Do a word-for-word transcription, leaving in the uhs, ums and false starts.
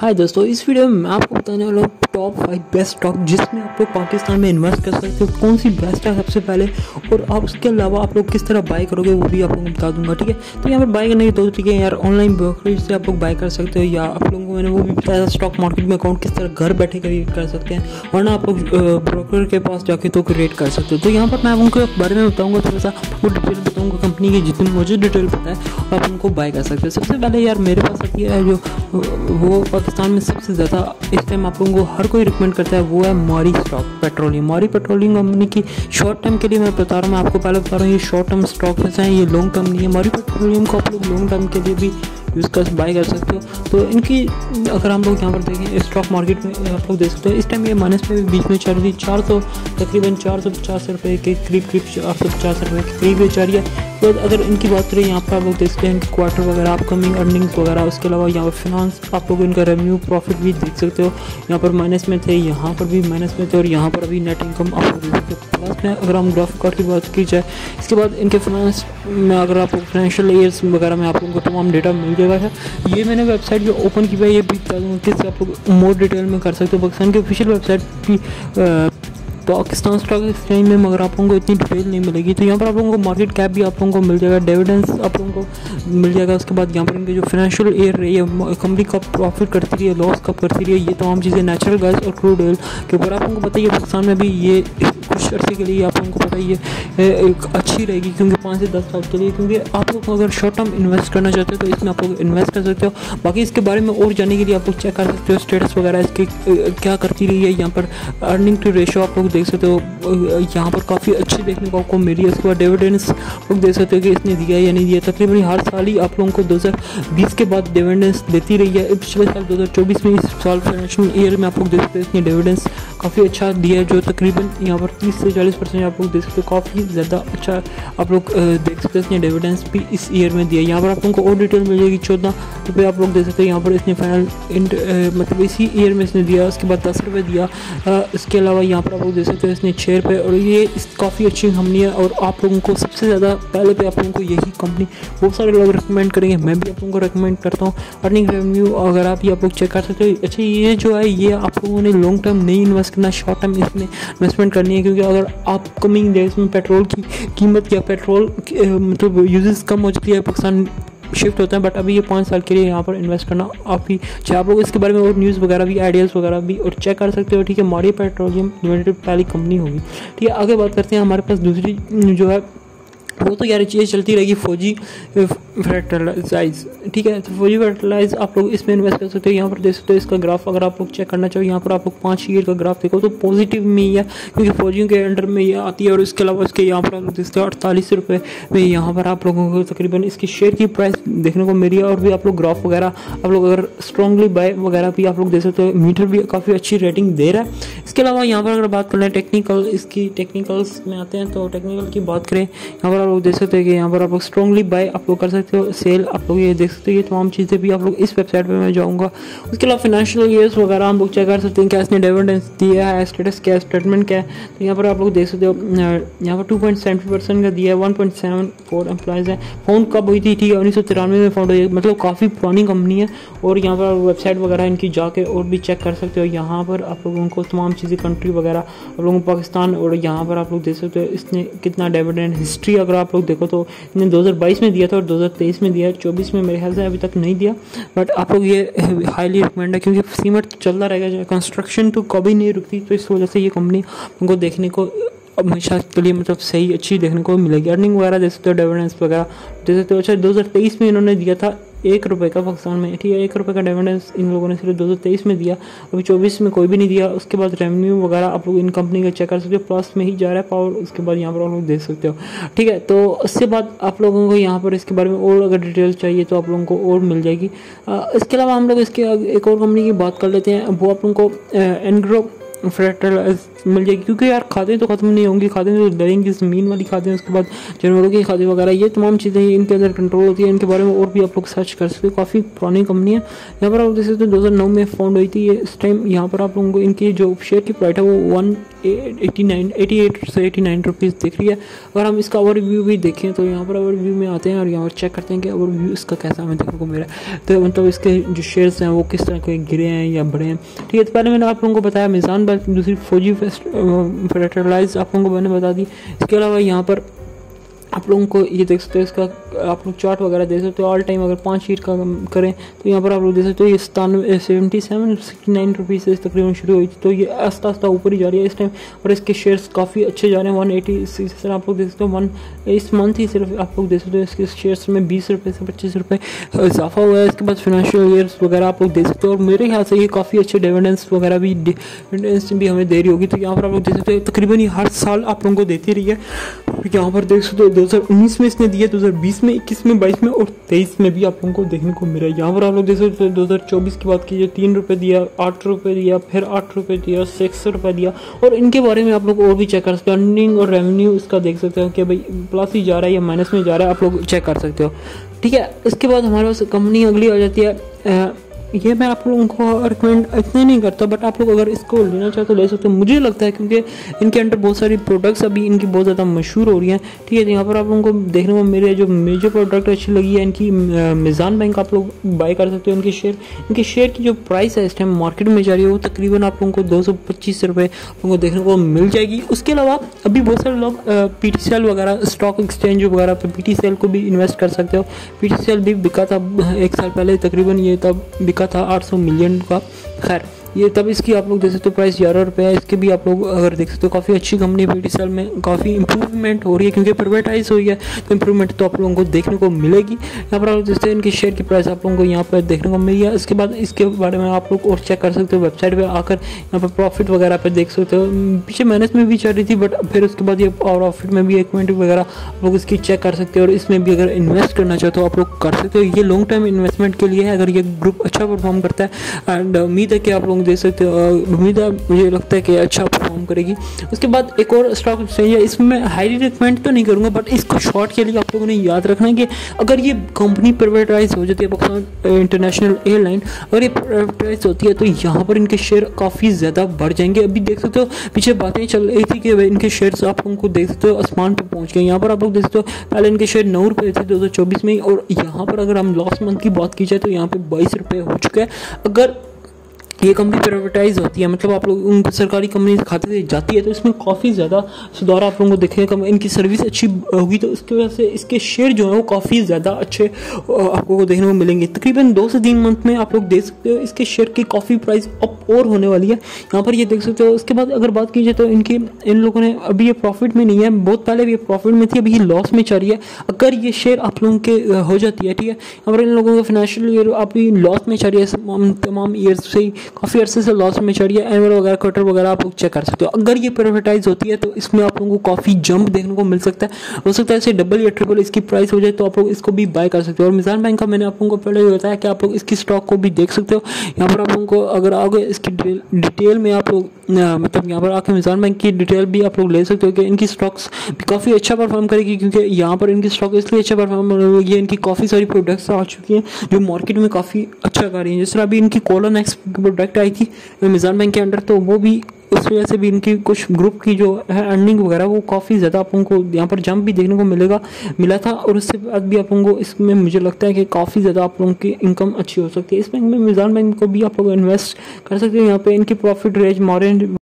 हाय दोस्तों, इस वीडियो में मैं आपको बताने वाला हूँ टॉप फाइव बेस्ट स्टॉक जिसमें आप लोग पाकिस्तान में इन्वेस्ट कर सकते हो। कौन सी बेस्ट है सबसे पहले, और आप उसके अलावा आप लोग किस तरह बाय करोगे वो भी आप लोगों को बता दूंगा। ठीक है, तो यहाँ पर बाय करने के दो तरीके हैं यार। ऑनलाइन ब्रोकरेज से आप लोग बाय कर सकते हो, या आप लोगों को मैंने वो भी बताया स्टॉक मार्केट में अकाउंट किस तरह घर बैठे क्रिएट कर सकते हैं, वरना आप लोग ब्रोकर के पास जाके तो क्रिएट कर सकते हो। तो यहाँ पर मैं उनको बारे में बताऊँगा, थोड़ा सा वो डिटेल बताऊँगा कंपनी की, जितनी मुझे डिटेल पता है आप उनको बाय कर सकते हो। सबसे पहले यार मेरे पास आती है जो वो पाकिस्तान में सबसे ज़्यादा इस टाइम आप लोगों को हर कोई रिकमेंड करता है, वो है Mari stock petroleum. Mari petroleum company की शॉर्ट टर्म के लिए मैं बता रहा हूँ, मैं आपको पहले बता रहा हूँ ये शॉर्ट टर्म स्टॉक हैं, ये लॉन्ग टर्म नहीं है। मौरी पेट्रोलियम को आप लोग लॉन्ग टर्म के लिए भी यूज़ कर बाय कर सकते हो। तो इनकी अगर हम लोग यहाँ पर देखें स्टॉक मार्केट में आप लोग देख सकते हो, इस टाइम ये माइनस में भी बीच में चल रही, चार सौ तकरीबन चार सौ पचास रुपये के करीब करीब चार सौ पचास रुपये के करीब ये चल रही है। तो अगर इनकी बात करें यहाँ पर आप लोग देख सकते हैं इनके क्वार्टर वगैरह, अपकमिंग अर्निंग्स वगैरह, उसके अलावा यहाँ पर फिनांस आप लोग इनका रेवेन्यू प्रॉफिट भी देख सकते हो। यहाँ पर माइनस में थे, यहाँ पर भी माइनस में थे, और यहाँ पर अभी नेट इनकम आप लोग देख सकते हो प्लस में। अगर हम ग्राफ कार्ड की बात की जाए, इसके बाद इनके फाइनेंस में अगर आप फाइनेंशियल ईयर्स वगैरह में आप लोगों को तमाम डेटा मिल जाएगा है। ये मैंने वेबसाइट जो ओपन की है ये भी बता दूँगा किससे आप लोग मोर डिटेल में कर सकते हो। पाकिस्तान की ऑफिशियल वेबसाइट की पाकिस्तान स्टॉक एक्सचेंज में, मगर आप लोगों को इतनी डिटेल नहीं मिलेगी। तो यहाँ पर आप लोगों को मार्केट कैप भी आप लोगों को मिल जाएगा, डिविडेंड्स आप लोगों को मिल जाएगा। उसके बाद यहाँ पर इनके जो फाइनेंशियल ईयर रही है, कंपनी कब प्रॉफिट करती रही है, लॉस कब करती रही है, ये तमाम चीज़ें नेचुरल गैस और क्रूड ऑयल के ऊपर आप लोगों को पता ही है। पाकिस्तान में भी ये कुछ अर्से के लिए आप लोगों को पता ही है एक अच्छी रहेगी, क्योंकि पाँच से दस साल के लिए, क्योंकि आप लोग अगर शॉर्ट टर्म इन्वेस्ट करना चाहते हो तो इसमें आप लोग इन्वेस्ट कर सकते हो। बाकी इसके बारे में और जानने के लिए आप लोग चेक कर सकते हो स्टेटस वगैरह इसके क्या करती रही है। यहाँ पर अर्निंग टू रेशो आप लोग देख सकते हो, यहाँ पर काफ़ी अच्छी देखने को आपको मिली है। उसके बाद डिविडेंड्स लोग देख सकते हो कि इसने दिया या नहीं दिया। तकरीबन हर साल ही आप लोगों को दो हज़ार बीस के बाद डिविडेंड्स देती रही है। पिछले साल दो हज़ार चौबीस में, इस साल फाइनेंशियल ईयर में आप लोग देख सकते हो इसने डिविडेंड्स काफ़ी अच्छा दिया है, जो तकरीबन यहाँ पर तीस से चालीस परसेंट आप लोग देख सकते हो, काफ़ी ज़्यादा अच्छा आप लोग देख सकते हो। इसने डिविडेंड्स भी इस ईयर में दिया। यहाँ पर आप लोगों को और डिटेल मिल जाएगी, चौदह रुपये आप लोग देख सकते हो। यहाँ पर इसने फाइनल इंड मतलब इसी ईयर में इसने दिया। उसके बाद दस रुपये दिया। इसके अलावा यहाँ पर आप लोग देख सकते हो इसने छः रुपये, और ये काफ़ी अच्छी कंपनी है। और आप लोगों को सबसे ज़्यादा पहले पे आप लोगों को यही कंपनी बहुत सारे लोग रिकमेंड करेंगे, मैं भी आप लोगों को रिकमेंड करता हूँ। अर्निंग रेवेन्यू अगर आप ये आप लोग चेक कर सकते हो। अच्छा, ये जो है ये आप लोगों ने लॉन्ग टर्म नहीं इन्वेस्ट करना, शॉर्ट टर्म इसमें इन्वेस्टमेंट करनी है, क्योंकि अगर आप कमिंग डेज में पेट्रोल की कीमत या पेट्रोल मतलब यूजेस कम हो चुकी है, पाकिस्तान शिफ्ट होता है, बट अभी ये पाँच साल के लिए यहाँ पर इन्वेस्ट करना आप ही चाहे। आप लोग इसके बारे में और न्यूज़ वगैरह भी, आइडियाज़ वगैरह भी और चेक कर सकते हो। ठीक है, मौरी पेट्रोलियम लिमिटेड पहली कंपनी होगी। ठीक है, आगे बात करते हैं। हमारे पास दूसरी जो है वो तो यार चीज़ें चलती रहेगी, फौजी फर्टिलाइज। ठीक है, तो फौजी फर्टिलाइज आप लोग इसमें इन्वेस्ट कर सकते हो। यहाँ पर देख सकते हो इसका ग्राफ अगर आप लोग चेक करना चाहो, यहाँ पर आप लोग पाँच ईयर का ग्राफ देखो तो पॉजिटिव में ही है, क्योंकि फौजियों के अंडर में ये आती है। और इसके अलावा इसके यहाँ पर आप लोग देखते हो अड़तालीस रुपये में यहाँ पर आप लोगों को तकरीबन इसकी शेयर की प्राइस देखने को मिली है। और भी आप लोग ग्राफ वगैरह आप लोग अगर स्ट्रॉन्गली बाय वगैरह भी आप लोग देख सकते हो, मीटर भी काफ़ी अच्छी रेटिंग दे रहा है। इसके अलावा यहाँ पर अगर बात कर लें टेक्निकल, इसकी टेक्निकल्स में आते हैं, तो टेक्निकल की बात करें यहाँ पर आप लोग देख सकते हैं कि यहाँ पर आप लोग स्ट्रॉन्गली बाय आप लोग कर सकते हो, सेल आप लोग ये देख सकते हो। ये तमाम चीज़ें भी आप लोग इस वेबसाइट पे मैं जाऊँगा। उसके अलावा फाइनेंशियल ईयर्स वगैरह हम लोग चेक कर सकते हैं, क्या इसने डिविडेंड्स दिया है, स्टेटस क्या है, स्टेटमेंट क्या है। तो यहाँ पर आप लोग देख सकते हो यहाँ पर टू पॉइंट सेवन परसेंट का दिया है, one point seven four employees है। फाउंड कब हुई थी? ठीक है, उन्नीस सौ तिरानवे में फाउंड हुई, मतलब काफ़ी पुरानी कंपनी है। और यहाँ पर वेबसाइट वगैरह इनकी जाके और भी चेक कर सकते हो। यहाँ पर आप लोगों को तमाम चीज़ें, कंट्री वगैरह आप लोगों को पाकिस्तान, और यहाँ पर आप लोग देख सकते हो इसने कितना डिविडेंड हिस्ट्री अगर आप लोग देखो तो इसने दो हज़ार बाईस में दिया था और दो हज़ार तेईस में दिया है, चौबीस में मेरे ख्याल से अभी तक नहीं दिया। बट आप लोग ये हाईली रिकमेंड है, क्योंकि सीमेंट चलता रहेगा, कंस्ट्रक्शन तो कभी नहीं रुकती, तो इस वजह से ये कंपनी उनको देखने को हमेशा के लिए मतलब सही अच्छी देखने को मिलेगी। अर्निंग वगैरह देख सकते हो, डिविडेंड्स वगैरह देख सकते हो। अच्छा, दो हज़ार तेईस में इन्होंने दिया था एक रुपये का पाकिस्तान में। ठीक है, एक रुपये का डिविडेंड्स इन लोगों ने सिर्फ दो हज़ार तेईस में दिया, अभी चौबीस में कोई भी नहीं दिया। उसके बाद रेवेन्यू वगैरह आप लोग इन कंपनी का चेक कर सकते हो, प्लस में ही जा रहा है पावर। उसके बाद यहाँ पर आप लोग देख सकते हो। ठीक है, तो उसके बाद आप लोगों को यहाँ पर इसके बारे में और अगर डिटेल चाहिए तो आप लोगों को और मिल जाएगी। इसके अलावा हम लोग इसके एक और कंपनी की बात कर लेते हैं, वो आप लोगों को एनग्रो फर्टिलाइज मिल जाएगी, क्योंकि यार खादें तो ख़त्म नहीं होंगी। खादें तो डरेंगी, ज़मीन वाली खादें, उसके बाद जानवरों की खादें वगैरह, ये तमाम चीज़ें इनके अंदर कंट्रोल होती है। इनके बारे में और भी आप लोग सर्च कर सकते हो, काफ़ी पुरानी कंपनी है। यहाँ पर आप देख सकते हो दो हज़ार नौ में फाउंड हुई थी ये। इस टाइम यहाँ पर आप लोगों को इनकी जो शेयर की प्राइस है वो one eighty nine eighty eight से एटी नाइन रुपीज़ दिख रही है। अगर हम इसका ओवरव्यू भी देखें तो यहाँ पर ओवरव्यू में आते हैं और यहाँ पर चेक करते हैं कि ओवरव्यू इसका कैसा हमें देखने को मिला है। तो मतलब इसके जो शेयर्स हैं वो किस तरह के गिरे हैं या बढ़े हैं। ठीक है, तो पहले मैंने आप लोगों को बताया मिज़ान बैंक, दूसरी फौजी फेडरलाइज आप लोगों को मैंने बता दी। इसके अलावा यहाँ पर आप लोगों को ये देख सकते हो, इसका आप लोग चार्ट वगैरह देख सकते हो। ऑल टाइम अगर पाँच शीट का करें तो यहाँ पर आप लोग देख सकते हो ये सतानवे seventy seven sixty nine rupees से तकरीबन शुरू हुई थी, तो ये आस्ता आस्ता ऊपर ही जा रही है इस टाइम। और इसके शेयर्स काफ़ी अच्छे जा रहे हैं, वन एटी सिक्स आप लोग देख सकते हो। वन इस मंथ ही सिर्फ आप लोग देख सकते हो इसके शेयर्स में बीस रुपये से पच्चीस रुपये इजाफा हुआ है। इसके बाद फाइनेंशियल ईयर्स वगैरह आप लोग देख सकते हो और मेरे ख्याल से ये काफ़ी अच्छे डिविडेंड्स वगैरह भी डिविडेंड्स भी हमें दे रही होगी। तो यहाँ पर आप लोग देख सकते हो तकरीबन ये हर साल आप लोगों को देती रही है। यहाँ पर देख सकते हो दो हज़ार उन्नीस में इसने दिया, दो हज़ार बीस में, इक्कीस में, बाईस में और तेईस में भी आप लोगों को देखने को मिला है। यहाँ पर आप लोग देख सकते हो दो हज़ार चौबीस की बात कीजिए, तीन रुपये दिया, आठ रुपये दिया, फिर आठ रुपये दिया, सिक्स रुपये दिया। और इनके बारे में आप लोग और भी चेक कर सकते हो। अर्निंग और रेवेन्यू इसका देख सकते हो कि भाई प्लस ही जा रहा है या माइनस में जा रहा है, आप लोग चेक कर सकते हो। ठीक है, इसके बाद हमारे पास कंपनी अगली आ जाती है। ये मैं आप लोगों को रिकमेंड इतना नहीं करता, बट आप लोग अगर इसको लेना चाहे तो ले सकते हो। मुझे लगता है क्योंकि इनके अंडर बहुत सारी प्रोडक्ट्स अभी इनकी बहुत ज़्यादा मशहूर हो रही हैं। ठीक है, तो यहाँ पर आप लोगों को देखने को मेरे जो मेजर प्रोडक्ट अच्छी लगी है इनकी मिज़ान बैंक आप लोग बाय कर सकते हो। इनके शेयर इनके शेयर की जो प्राइस है इस टाइम मार्केट में जा रही है वो तकरीबन आप लोगों को दो सौ पच्चीस रुपये आप लोगों को देखने को मिल जाएगी। उसके अलावा अभी बहुत सारे लोग पी टी सी एल वगैरह स्टॉक एक्सचेंज वगैरह पर पी टी सी एल को भी इन्वेस्ट कर सकते हो। पी टी सी एल भी बिका था एक साल पहले, तकरीबन ये तब बिका था आठ सौ मिलियन का। खैर ये तब इसकी आप लोग देख सकते हो प्राइस ग्यारह रुपये है। इसके भी आप लोग अगर देख सकते हो काफ़ी अच्छी company P T C L में काफ़ी इंप्रूवमेंट हो रही है क्योंकि प्राइवेटाइज हुई है, तो इंप्रूवमेंट तो आप लोगों को देखने को मिलेगी। यहाँ पर आप देखते हैं इनके शेयर की प्राइस आप लोगों को यहाँ पर देखने को मिली है। इसके बाद इसके बारे में आप लोग और चेक कर सकते हो, वेबसाइट पर आकर यहाँ पर प्रॉफिट वगैरह पर देख सकते हो। पीछे माइनस में भी चल रही थी बट फिर उसके बाद ये प्रॉफिट में भी एक मिनट वगैरह आप लोग इसकी चेक कर सकते हो। और इसमें भी अगर इन्वेस्ट करना चाहते हो आप लोग कर सकते हो। ये लॉन्ग टर्म इन्वेस्टमेंट के लिए है अगर ये ग्रुप अच्छा परफॉर्म करता है। एंड उम्मीद है कि आप लोग देख सकते हो, उम्मीद है मुझे लगता है कि अच्छा परफॉर्म करेगी। उसके बाद एक और स्टॉक एक्सचेंज है, इसमें मैं हाईली रिकमेंड तो नहीं करूँगा बट इसको शॉर्ट के लिए आप लोगों ने याद रखना है कि अगर ये कंपनी प्राइवेटाइज हो जाती है, पाकिस्तान इंटरनेशनल एयरलाइन अगर ये प्राइवेटाइज होती है तो यहाँ पर इनके शेयर काफ़ी ज़्यादा बढ़ जाएंगे। अभी देख सकते हो पीछे बातें चल रही थी कि इनके शेयर आप लोगों को देख सकते हो आसमान पर पहुँच गए। यहाँ पर आप लोग देख सकते हो पहले इनके शेयर नौ रुपये थे दो हज़ार चौबीस में और यहाँ पर अगर हम लास्ट मंथ की बात की जाए तो यहाँ पे बाईस रुपये हो चुका है। अगर ये कंपनी प्राइवेटाइज होती है मतलब आप लोग उन सरकारी कंपनी खाते से जाती है तो इसमें काफ़ी ज़्यादा सुधार आप लोगों को देखेंगे। कम इनकी सर्विस अच्छी होगी तो इसकी वजह से इसके शेयर जो है वो काफ़ी ज़्यादा अच्छे आपको को देखने को मिलेंगे। तकरीबन दो से तीन मंथ में आप लोग देख सकते हो इसके शेयर की काफ़ी प्राइस अप और होने वाली है, यहाँ पर ये देख सकते हो। उसके बाद अगर बात की जाए तो इनकी इन लोगों ने अभी ये प्रॉफिट में नहीं है, बहुत पहले भी ये प्रॉफिट में थी, अभी ये लॉस में चल रही है। अगर ये शेयर आप लोगों के हो जाती है, ठीक है, यहाँ पर इन लोगों का फाइनेंशियल ईयर अभी लॉस में चल रही है, तमाम ईयर से काफ़ी अर्से से लॉस में चढ़ी है। एनुअल वगैरह क्वार्टर वगैरह आप लोग चेक कर सकते हो। अगर ये प्राइवेटाइज होती है तो इसमें आप लोगों को काफ़ी जंप देखने को मिल सकता है। हो सकता है इसे डबल या ट्रिपल इसकी प्राइस हो जाए तो आप लोग इसको भी बाय कर सकते हो। और मिज़ान बैंक का मैंने आप लोगों को पहले बताया कि आप लोग इसकी स्टॉक को भी देख सकते हो। यहाँ पर आप लोगों को अगर आगे इसकी डिटेल में आप लोग मतलब यहाँ पर आके मिज़ान बैंक की डिटेल भी आप लोग ले सकते हो कि इनकी स्टॉक्स भी काफ़ी अच्छा परफॉर्म करेगी क्योंकि यहाँ पर इनकी स्टॉक इसलिए अच्छा परफॉर्म होगी, इनकी काफ़ी सारी प्रोडक्ट्स आ चुकी हैं जो मार्केट में काफ़ी अच्छा कर रही हैं। जिस तरह अभी इनकी कोलन एक्स प्रोडक्ट आई थी मिज़ान बैंक के अंडर, तो वो भी उस वजह से भी इनकी कुछ ग्रुप की जो है अर्निंग वगैरह वो काफ़ी ज़्यादा आप लोगों को यहाँ पर जंप भी देखने को मिलेगा मिला था। और उससे बाद भी आप लोगों को इसमें मुझे लगता है कि काफ़ी ज़्यादा आप लोगों की इनकम अच्छी हो सकती है। इस बैंक में मिज़ान बैंक को भी आप लोग इन्वेस्ट कर सकते हो। यहाँ पे इनकी प्रॉफिट रेंज मॉडरेट